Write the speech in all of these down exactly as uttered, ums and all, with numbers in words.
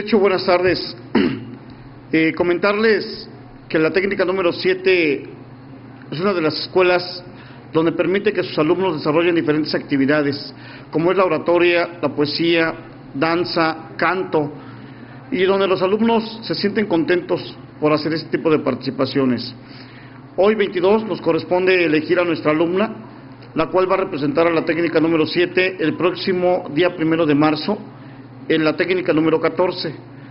Hecho, buenas tardes. Eh, comentarles que la técnica número siete es una de las escuelas donde permite que sus alumnos desarrollen diferentes actividades, como es la oratoria, la poesía, danza, canto, y donde los alumnos se sienten contentos por hacer este tipo de participaciones. Hoy, veintidós, nos corresponde elegir a nuestra alumna, la cual va a representar a la técnica número siete el próximo día primero de marzo en la técnica número catorce.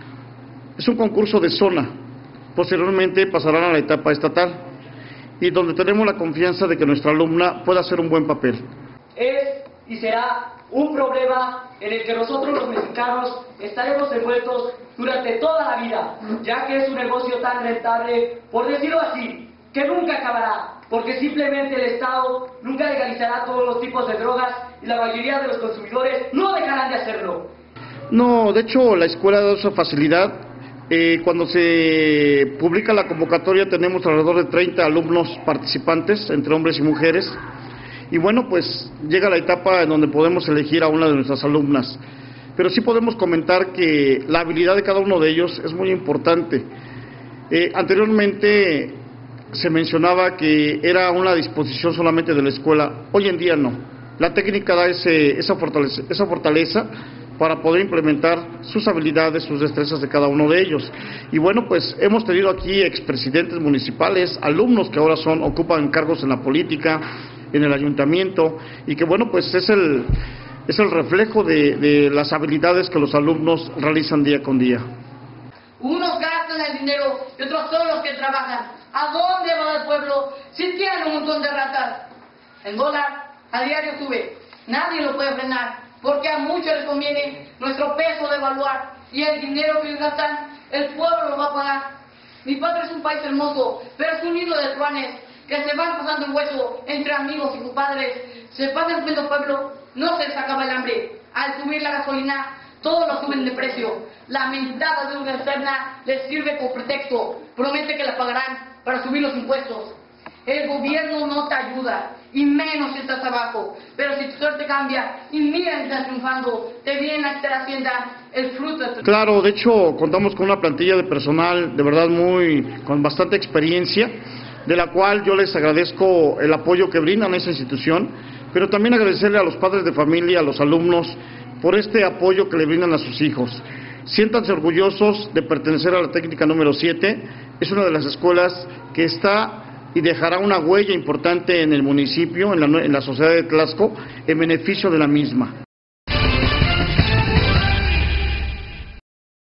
Es un concurso de zona, posteriormente pasarán a la etapa estatal, y donde tenemos la confianza de que nuestra alumna pueda hacer un buen papel. Es y será un problema en el que nosotros los mexicanos estaremos envueltos durante toda la vida, ya que es un negocio tan rentable, por decirlo así, que nunca acabará, porque simplemente el Estado nunca legalizará todos los tipos de drogas y la mayoría de los consumidores no dejarán de hacerlo. No, de hecho la escuela da esa facilidad. Eh, cuando se publica la convocatoria tenemos alrededor de treinta alumnos participantes, entre hombres y mujeres, y bueno, pues llega la etapa en donde podemos elegir a una de nuestras alumnas, pero sí podemos comentar que la habilidad de cada uno de ellos es muy importante. Eh, anteriormente se mencionaba que era una disposición solamente de la escuela, hoy en día no, la técnica da ese, esa fortaleza, esa fortaleza para poder implementar sus habilidades, sus destrezas de cada uno de ellos. Y bueno, pues hemos tenido aquí expresidentes municipales, alumnos que ahora son ocupan cargos en la política, en el ayuntamiento, y que bueno, pues es el, es el reflejo de, de las habilidades que los alumnos realizan día con día. Unos gastan el dinero y otros son los que trabajan. ¿A dónde va el pueblo si tienen un montón de ratas? El dólar a diario sube, nadie lo puede frenar, porque a muchos les conviene nuestro peso devaluar, y el dinero que ellos gastan, el pueblo lo va a pagar. Mi patria es un país hermoso, pero es un nido de truanes que se van pasando el hueso entre amigos y compadres. Se pasa el pueblo, no se les acaba el hambre. Al subir la gasolina, todos lo suben de precio. La mentada deuda externa les sirve como pretexto. Promete que la pagarán para subir los impuestos. El gobierno no te ayuda, y menos si estás abajo. Pero si tu suerte cambia y mira que estás triunfando, te viene a esta hacienda el fruto de tu... Claro, de hecho contamos con una plantilla de personal de verdad muy, con bastante experiencia, de la cual yo les agradezco el apoyo que brindan a esa institución, pero también agradecerle a los padres de familia, a los alumnos, por este apoyo que le brindan a sus hijos. Siéntanse orgullosos de pertenecer a la técnica número siete, es una de las escuelas que está y dejará una huella importante en el municipio, en la, en la sociedad de Tlaxco, en beneficio de la misma.